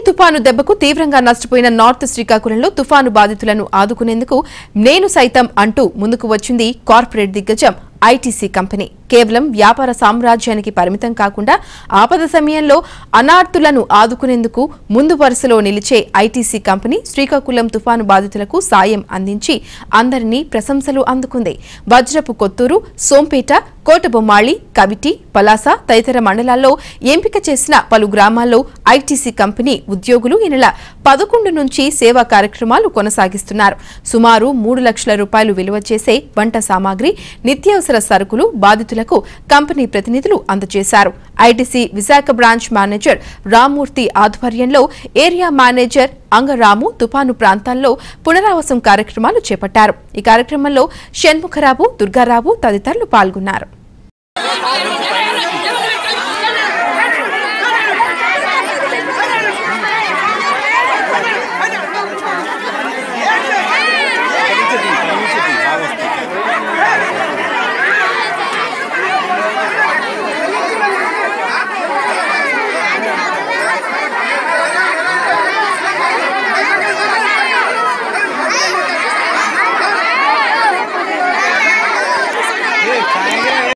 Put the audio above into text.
తుఫాను దెబ్బకు తీవ్రంగా నష్టపోయిన నార్త్ శ్రీకాకుళంలో తుఫాను బాధితులను ఆదుకునేందుకు నేను సైతం అంటూ ముందుకు వచ్చింది కార్పొరేట్ దిగ్గజం ఐటీసీ కంపెనీ. కేవలం వ్యాపార సామ్రాజ్యానికి పరిమితం కాకుండా ఆపద సమయంలో అనార్థులను ఆదుకునేందుకు ముందు వరుసలో నిలిచే ఐటీసీ కంపెనీ శ్రీకాకుళం తుఫాను బాధితులకు సాయం అందించి అందరినీ ప్రశంసలు అందుకుంది. వజ్రపు కొత్తూరు, సోంపేట, కోటబొమ్మాళి, కవిటి, పలాస తదితర మండలాల్లో ఎంపిక చేసిన పలు గ్రామాల్లో ఐటీసీ కంపెనీ ఉద్యోగులు ఈ నెల 11 నుంచి సేవా కార్యక్రమాలు కొనసాగిస్తున్నారు. సుమారు 3 లక్షల రూపాయలు విలువ చేసే వంట సామాగ్రి, నిత్యావసర సరుకులు బాధితులకు కంపెనీ ప్రతినిధులు అందజేశారు. ITC Visakha branch manager Rammurthy ఆధ్వర్యంలో ఏరియా మేనేజర్ అంగరాము తుఫాను ప్రాంతాల్లో పునరావాసం కార్యక్రమాలు చేపట్టారు. ఈ కార్యక్రమంలో షణ్ముఖరావు, దుర్గారావు తదితరులు పాల్గొన్నారు.